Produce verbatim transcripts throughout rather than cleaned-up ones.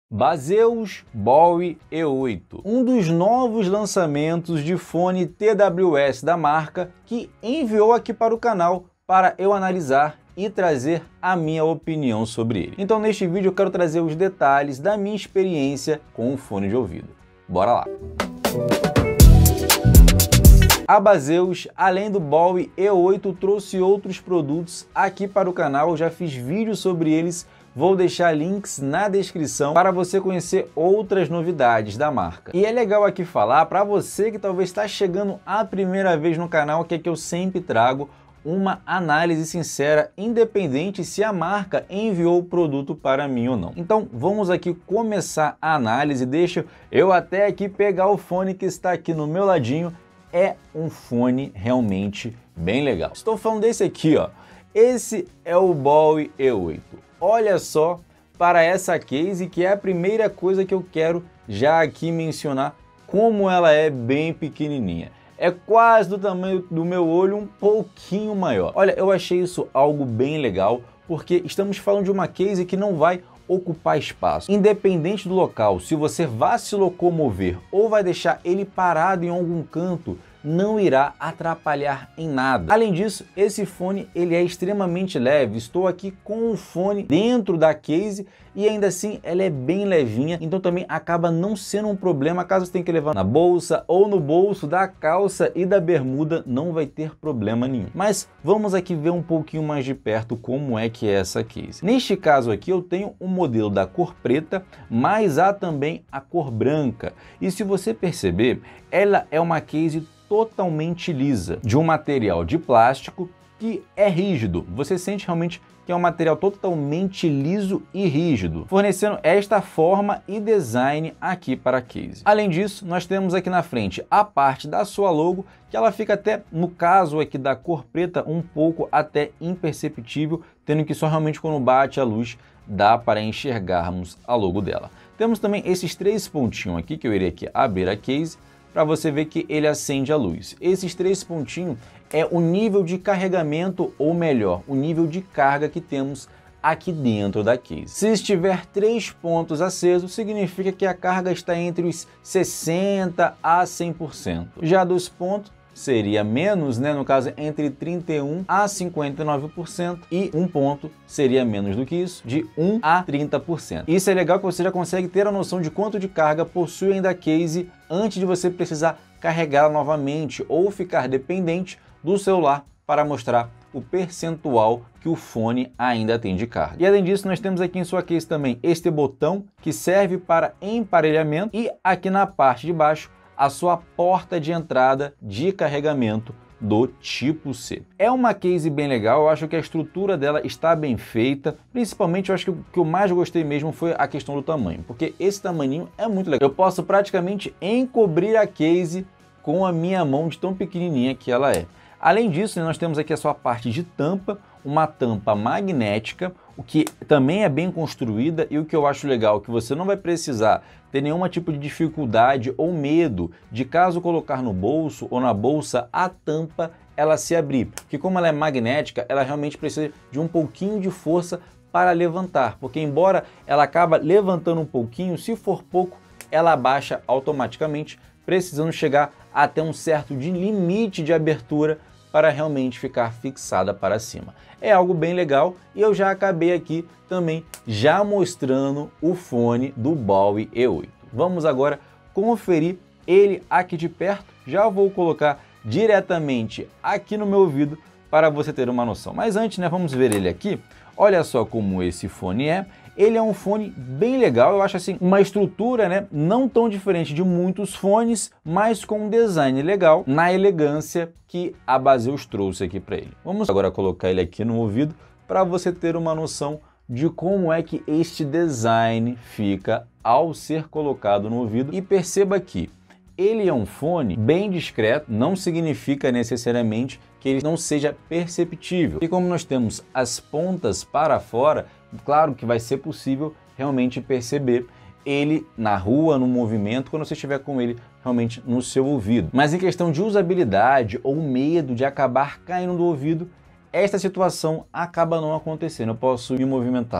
Baseus Bowie E oito, um dos novos lançamentos de fone T W S da marca, que enviou aqui para o canal para eu analisar e trazer a minha opinião sobre ele. Então neste vídeo eu quero trazer os detalhes da minha experiência com o fone de ouvido. Bora lá! A Baseus, além do Bowie E oito, trouxe outros produtos aqui para o canal, eu já fiz vídeos sobre eles. Vou deixar links na descrição para você conhecer outras novidades da marca. E é legal aqui falar para você que talvez está chegando a primeira vez no canal, que é que eu sempre trago uma análise sincera, independente se a marca enviou o produto para mim ou não. Então vamos aqui começar a análise. Deixa eu até aqui pegar o fone que está aqui no meu ladinho. É um fone realmente bem legal. Estou falando desse aqui, ó. Esse é o Bowie E oito. Olha só para essa case, que é a primeira coisa que eu quero já aqui mencionar, como ela é bem pequenininha. É quase do tamanho do meu olho, um pouquinho maior. Olha, eu achei isso algo bem legal, porque estamos falando de uma case que não vai ocupar espaço. Independente do local, se você vai se locomover ou vai deixar ele parado em algum canto, não irá atrapalhar em nada. Além disso, esse fone ele é extremamente leve. Estou aqui com o fone dentro da case e ainda assim ela é bem levinha, então também acaba não sendo um problema caso você tenha que levar na bolsa ou no bolso da calça e da bermuda, não vai ter problema nenhum. Mas vamos aqui ver um pouquinho mais de perto como é que é essa case. Neste caso aqui eu tenho um modelo da cor preta, mas há também a cor branca. E se você perceber, ela é uma case totalmente lisa, de um material de plástico que é rígido. Você sente realmente que é um material totalmente liso e rígido, fornecendo esta forma e design aqui para a case. Além disso, nós temos aqui na frente a parte da sua logo, que ela fica até, no caso aqui da cor preta, um pouco até imperceptível, tendo que só realmente quando bate a luz dá para enxergarmos a logo dela. Temos também esses três pontinhos aqui, que eu irei aqui abrir a case, para você ver que ele acende a luz. Esses três pontinhos é o nível de carregamento, ou melhor, o nível de carga que temos aqui dentro da case. Se estiver três pontos acesos, significa que a carga está entre os sessenta a cem por cento. Já dos pontos, seria menos, né? No caso, entre trinta e um a cinquenta e nove por cento, e um ponto seria menos do que isso, de um a trinta por cento. Isso é legal que você já consegue ter a noção de quanto de carga possui ainda a case antes de você precisar carregá-la novamente ou ficar dependente do celular para mostrar o percentual que o fone ainda tem de carga. E além disso, nós temos aqui em sua case também este botão que serve para emparelhamento e aqui na parte de baixo a sua porta de entrada de carregamento do tipo C. É uma case bem legal, eu acho que a estrutura dela está bem feita, principalmente eu acho que o que eu mais gostei mesmo foi a questão do tamanho, porque esse tamaninho é muito legal. Eu posso praticamente encobrir a case com a minha mão de tão pequenininha que ela é. Além disso, nós temos aqui a sua parte de tampa, uma tampa magnética, o que também é bem construída, e o que eu acho legal é que você não vai precisar ter nenhum tipo de dificuldade ou medo de, caso colocar no bolso ou na bolsa, a tampa ela se abrir, porque como ela é magnética, ela realmente precisa de um pouquinho de força para levantar, porque embora ela acaba levantando um pouquinho, se for pouco, ela abaixa automaticamente, precisando chegar até um certo de limite de abertura para realmente ficar fixada para cima. É algo bem legal e eu já acabei aqui também já mostrando o fone do Bowie E oito. Vamos agora conferir ele aqui de perto. Já vou colocar diretamente aqui no meu ouvido para você ter uma noção. Mas antes, né, vamos ver ele aqui. Olha só como esse fone é. Ele é um fone bem legal, eu acho assim, uma estrutura, né, não tão diferente de muitos fones, mas com um design legal, na elegância que a Baseus trouxe aqui para ele. Vamos agora colocar ele aqui no ouvido para você ter uma noção de como é que este design fica ao ser colocado no ouvido. E perceba que ele é um fone bem discreto, não significa necessariamente que ele não seja perceptível. E como nós temos as pontas para fora, claro que vai ser possível realmente perceber ele na rua, no movimento, quando você estiver com ele realmente no seu ouvido. Mas em questão de usabilidade ou medo de acabar caindo do ouvido, esta situação acaba não acontecendo. Eu posso me movimentar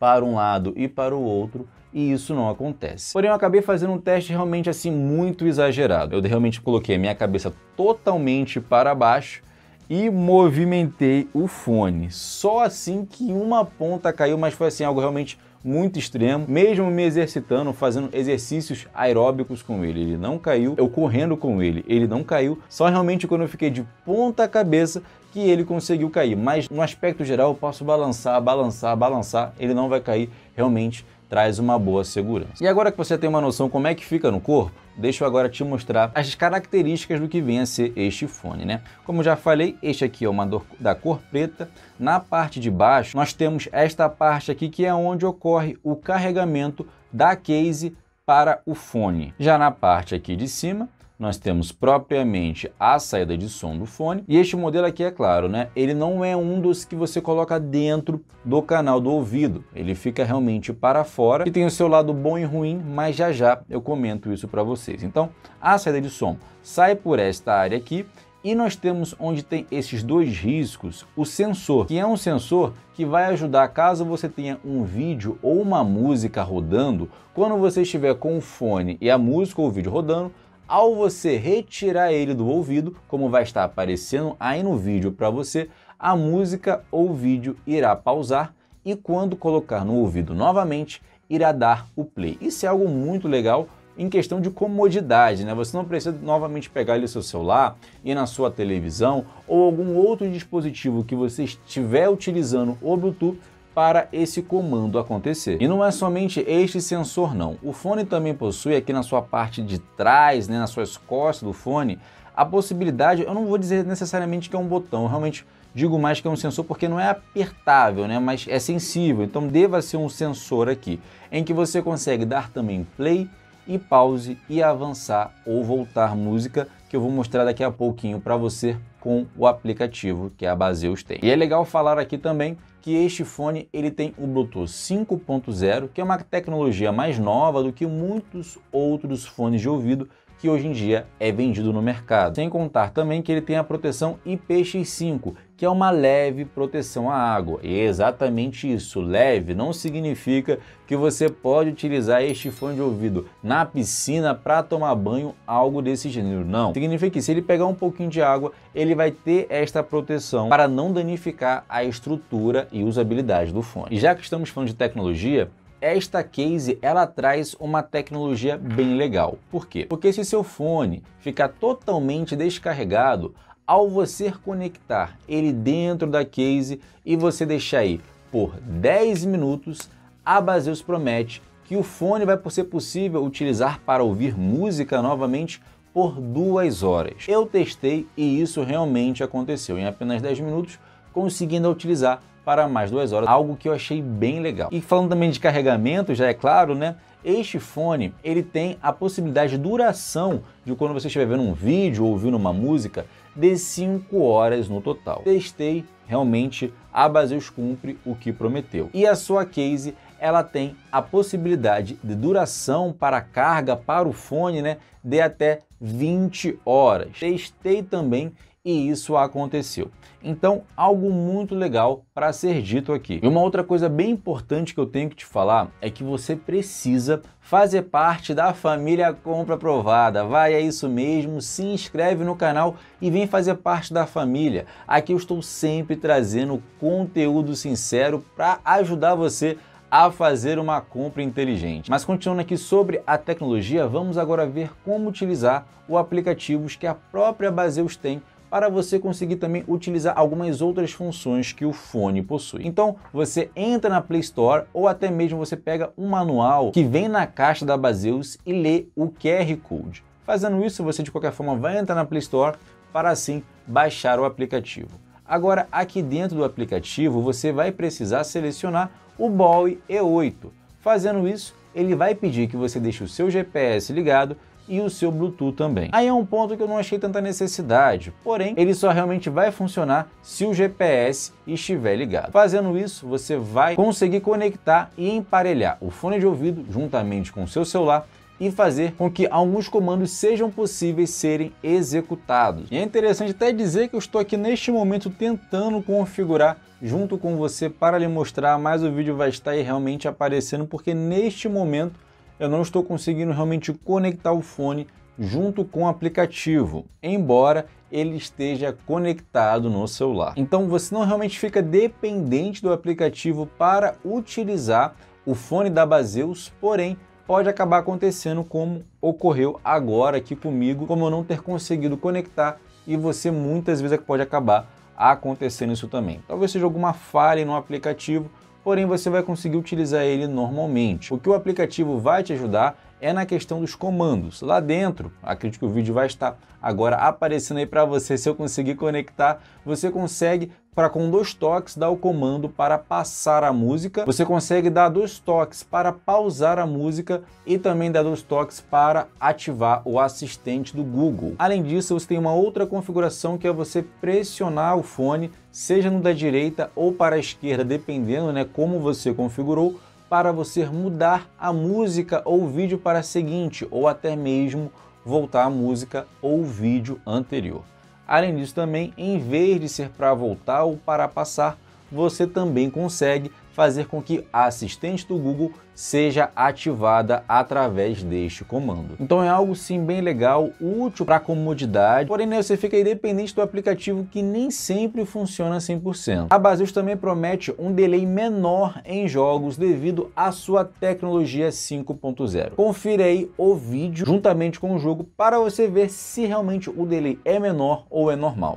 para um lado e para o outro, e isso não acontece. Porém, eu acabei fazendo um teste realmente assim muito exagerado. Eu realmente coloquei a minha cabeça totalmente para baixo e movimentei o fone. Só assim que uma ponta caiu, mas foi assim algo realmente muito extremo. Mesmo me exercitando, fazendo exercícios aeróbicos com ele, ele não caiu. Eu correndo com ele, ele não caiu. Só realmente quando eu fiquei de ponta cabeça que ele conseguiu cair. Mas no aspecto geral eu posso balançar, balançar, balançar, ele não vai cair. Realmente traz uma boa segurança. E agora que você tem uma noção como é que fica no corpo, deixa eu agora te mostrar as características do que vem a ser este fone, né? Como já falei, este aqui é uma da cor preta. Na parte de baixo, nós temos esta parte aqui que é onde ocorre o carregamento da case para o fone. Já na parte aqui de cima, nós temos propriamente a saída de som do fone. E este modelo aqui, é claro, né? Ele não é um dos que você coloca dentro do canal do ouvido. Ele fica realmente para fora e tem o seu lado bom e ruim, mas já já eu comento isso para vocês. Então, a saída de som sai por esta área aqui e nós temos onde tem esses dois riscos, o sensor, que é um sensor que vai ajudar caso você tenha um vídeo ou uma música rodando, quando você estiver com o fone e a música ou o vídeo rodando, ao você retirar ele do ouvido, como vai estar aparecendo aí no vídeo para você, a música ou o vídeo irá pausar e quando colocar no ouvido novamente, irá dar o play. Isso é algo muito legal em questão de comodidade, né? Você não precisa novamente pegar ali o seu celular, ir na sua televisão ou algum outro dispositivo que você estiver utilizando o Bluetooth para esse comando acontecer. E não é somente este sensor não, o fone também possui aqui na sua parte de trás, né, nas suas costas do fone, a possibilidade, eu não vou dizer necessariamente que é um botão, eu realmente digo mais que é um sensor porque não é apertável, né, mas é sensível, então deva ser um sensor aqui, em que você consegue dar também play e pause e avançar ou voltar música, que eu vou mostrar daqui a pouquinho para você com o aplicativo que a Baseus tem. E é legal falar aqui também que este fone ele tem o Bluetooth cinco ponto zero, que é uma tecnologia mais nova do que muitos outros fones de ouvido que hoje em dia é vendido no mercado. Sem contar também que ele tem a proteção I P X cinco, que é uma leve proteção à água. E é exatamente isso, leve não significa que você pode utilizar este fone de ouvido na piscina para tomar banho, algo desse gênero. Não, significa que se ele pegar um pouquinho de água, ele vai ter esta proteção para não danificar a estrutura e usabilidade do fone. E já que estamos falando de tecnologia, esta case ela traz uma tecnologia bem legal. Por quê? Porque se seu fone ficar totalmente descarregado, ao você conectar ele dentro da case e você deixar aí por dez minutos, a Baseus promete que o fone vai ser possível utilizar para ouvir música novamente por duas horas. Eu testei e isso realmente aconteceu. Em apenas dez minutos, conseguindo utilizar para mais duas horas, algo que eu achei bem legal. E falando também de carregamento, já é claro, né? Este fone, ele tem a possibilidade de duração de quando você estiver vendo um vídeo ou ouvindo uma música de cinco horas no total. Testei, realmente a Baseus cumpre o que prometeu. E a sua case, ela tem a possibilidade de duração para carga para o fone, né, de até vinte horas. Testei também e isso aconteceu. Então, algo muito legal para ser dito aqui. E uma outra coisa bem importante que eu tenho que te falar é que você precisa fazer parte da família Compra Aprovada. Vai, é isso mesmo, se inscreve no canal e vem fazer parte da família. Aqui eu estou sempre trazendo conteúdo sincero para ajudar você a fazer uma compra inteligente. Mas continuando aqui sobre a tecnologia, vamos agora ver como utilizar o aplicativo que a própria Baseus tem para você conseguir também utilizar algumas outras funções que o fone possui. Então, você entra na Play Store ou até mesmo você pega um manual que vem na caixa da Baseus e lê o Q R Code. Fazendo isso, você de qualquer forma vai entrar na Play Store para assim baixar o aplicativo. Agora, aqui dentro do aplicativo, você vai precisar selecionar o Bowie E oito. Fazendo isso, ele vai pedir que você deixe o seu G P S ligado e o seu Bluetooth também. Aí é um ponto que eu não achei tanta necessidade, porém ele só realmente vai funcionar se o G P S estiver ligado. Fazendo isso, você vai conseguir conectar e emparelhar o fone de ouvido juntamente com o seu celular e fazer com que alguns comandos sejam possíveis serem executados. E é interessante até dizer que eu estou aqui neste momento tentando configurar junto com você para lhe mostrar, mas o vídeo vai estar aí realmente aparecendo porque neste momento eu não estou conseguindo realmente conectar o fone junto com o aplicativo, embora ele esteja conectado no celular. Então você não realmente fica dependente do aplicativo para utilizar o fone da Baseus, porém pode acabar acontecendo como ocorreu agora aqui comigo, como eu não ter conseguido conectar e você muitas vezes pode acabar acontecendo isso também. Talvez seja alguma falha no aplicativo, porém você vai conseguir utilizar ele normalmente. O que o aplicativo vai te ajudar é na questão dos comandos. Lá dentro, acredito que o vídeo vai estar agora aparecendo aí para você, se eu conseguir conectar, você consegue, para com dois toques, dar o comando para passar a música, você consegue dar dois toques para pausar a música e também dar dois toques para ativar o assistente do Google. Além disso, você tem uma outra configuração que é você pressionar o fone, seja no da direita ou para a esquerda, dependendo, né, como você configurou, para você mudar a música ou vídeo para a seguinte, ou até mesmo voltar a música ou vídeo anterior. Além disso também, em vez de ser para voltar ou para passar, você também consegue fazer com que a assistente do Google seja ativada através deste comando. Então é algo sim bem legal, útil para comodidade, porém né, você fica independente do aplicativo que nem sempre funciona cem por cento. A Baseus também promete um delay menor em jogos devido à sua tecnologia cinco ponto zero. Confira aí o vídeo juntamente com o jogo para você ver se realmente o delay é menor ou é normal.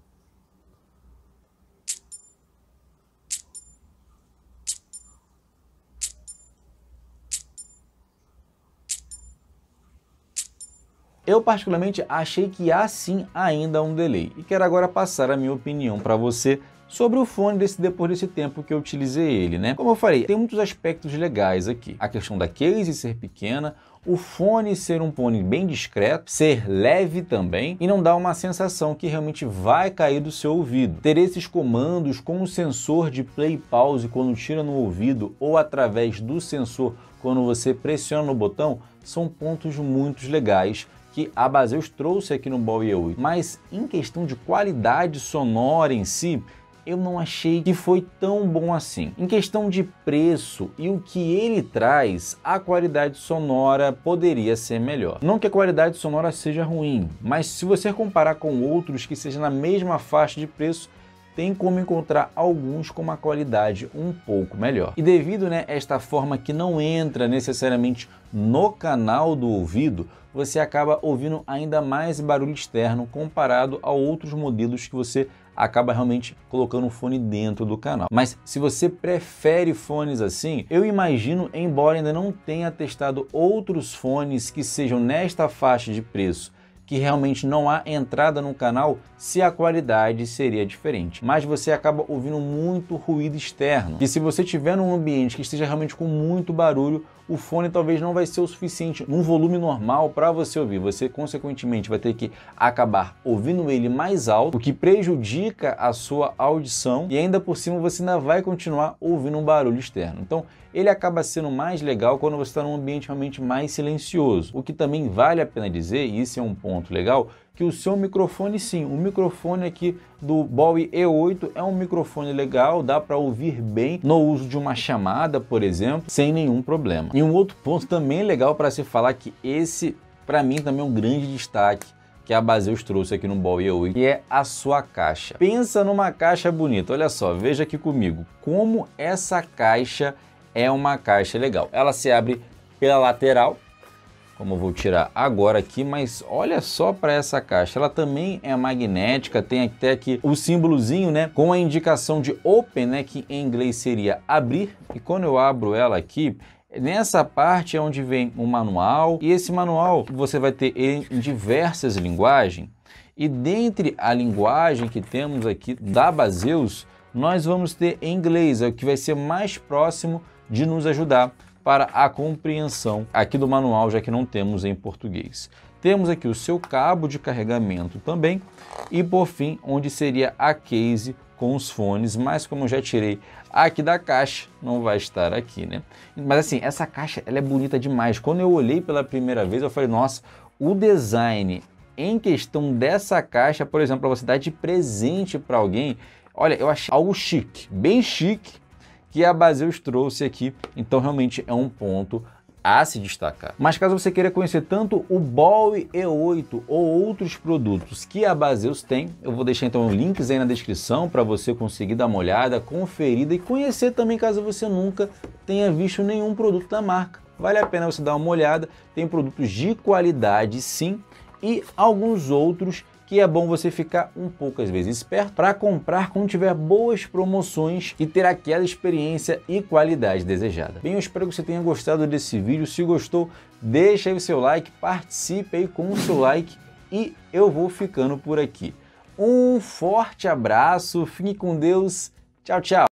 Eu particularmente achei que há sim ainda um delay e quero agora passar a minha opinião para você sobre o fone desse, depois desse tempo que eu utilizei ele, né? Como eu falei, tem muitos aspectos legais aqui. A questão da case ser pequena, o fone ser um fone bem discreto, ser leve também e não dar uma sensação que realmente vai cair do seu ouvido. Ter esses comandos com o sensor de play e pause quando tira no ouvido ou através do sensor quando você pressiona no botão são pontos muito legais que a Baseus trouxe aqui no Bowie E oito, mas em questão de qualidade sonora em si, eu não achei que foi tão bom assim. Em questão de preço e o que ele traz, a qualidade sonora poderia ser melhor. Não que a qualidade sonora seja ruim, mas se você comparar com outros que sejam na mesma faixa de preço, tem como encontrar alguns com uma qualidade um pouco melhor. E devido né, a esta forma que não entra necessariamente no canal do ouvido, você acaba ouvindo ainda mais barulho externo comparado a outros modelos que você acaba realmente colocando o fone dentro do canal. Mas se você prefere fones assim, eu imagino, embora ainda não tenha testado outros fones que sejam nesta faixa de preço, que realmente não há entrada no canal, se a qualidade seria diferente. Mas você acaba ouvindo muito ruído externo. E se você tiver num ambiente que esteja realmente com muito barulho, o fone talvez não vai ser o suficiente num volume normal para você ouvir. Você, consequentemente, vai ter que acabar ouvindo ele mais alto, o que prejudica a sua audição e ainda por cima você ainda vai continuar ouvindo um barulho externo. Então, ele acaba sendo mais legal quando você está num ambiente realmente mais silencioso. O que também vale a pena dizer, e isso é um ponto legal, que o seu microfone sim, o microfone aqui do Bowie E oito é um microfone legal, dá para ouvir bem no uso de uma chamada, por exemplo, sem nenhum problema. E um outro ponto também legal para se falar, que esse para mim também é um grande destaque que a Baseus trouxe aqui no Bowie E oito, que é a sua caixa. Pensa numa caixa bonita, olha só, veja aqui comigo, como essa caixa é uma caixa legal. Ela se abre pela lateral, como eu vou tirar agora aqui, mas olha só para essa caixa, ela também é magnética, tem até aqui o símbolozinho, né, com a indicação de open, né, que em inglês seria abrir, e quando eu abro ela aqui, nessa parte é onde vem o manual, e esse manual você vai ter em diversas linguagens, e dentre a linguagem que temos aqui da Baseus, nós vamos ter em inglês, é o que vai ser mais próximo de nos ajudar para a compreensão aqui do manual, já que não temos em português. Temos aqui o seu cabo de carregamento também e por fim, onde seria a case com os fones, mas como eu já tirei aqui da caixa, não vai estar aqui, né? Mas assim, essa caixa ela é bonita demais. Quando eu olhei pela primeira vez, eu falei, nossa, o design em questão dessa caixa, por exemplo, para você dar de presente para alguém, olha, eu achei algo chique, bem chique, que a Baseus trouxe aqui, então realmente é um ponto a se destacar. Mas caso você queira conhecer tanto o Bowie E oito ou outros produtos que a Baseus tem, eu vou deixar então links aí na descrição para você conseguir dar uma olhada, conferida e conhecer também caso você nunca tenha visto nenhum produto da marca. Vale a pena você dar uma olhada, tem produtos de qualidade sim e alguns outros que é bom você ficar um pouco às vezes esperto para comprar quando tiver boas promoções e ter aquela experiência e qualidade desejada. Bem, eu espero que você tenha gostado desse vídeo. Se gostou, deixa aí o seu like, participe aí com o seu like e eu vou ficando por aqui. Um forte abraço, fique com Deus, tchau, tchau!